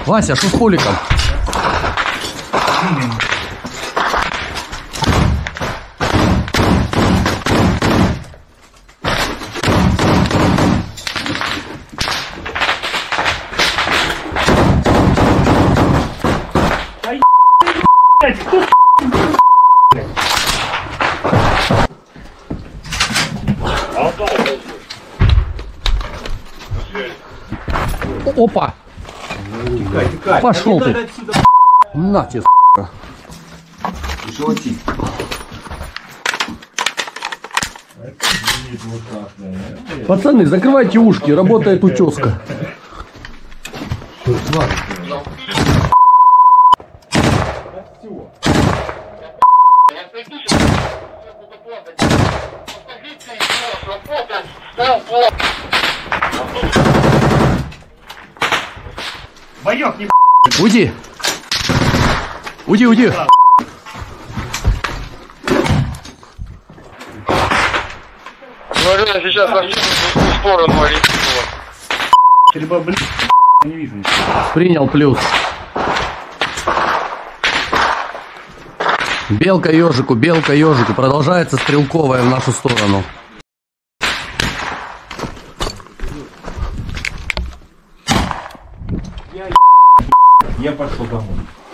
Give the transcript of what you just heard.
Вася, что с поликом? Опа! Пошел ты! На тебе, с***ка. Пацаны, закрывайте ушки, работает утеска. Боёк, не Уйди! Уйди, уйди! Говорю, я сейчас вообще в ту сторону ориентирован. Либо, блин, не вижу ничего. Принял плюс. Белка ежику, белка ежику. Продолжается стрелковая в нашу сторону. Я пошел домой.